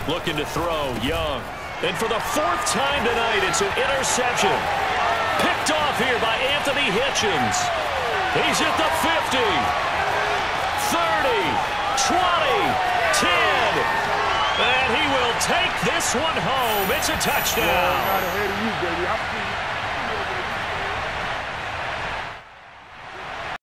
Looking to throw, Young. And for the fourth time tonight, it's an interception. Picked off here by Anthony Hitchens. He's at the 50, 30, 20, 10. And he will take this one home. It's a touchdown. Yeah, I'm not ahead of you, baby.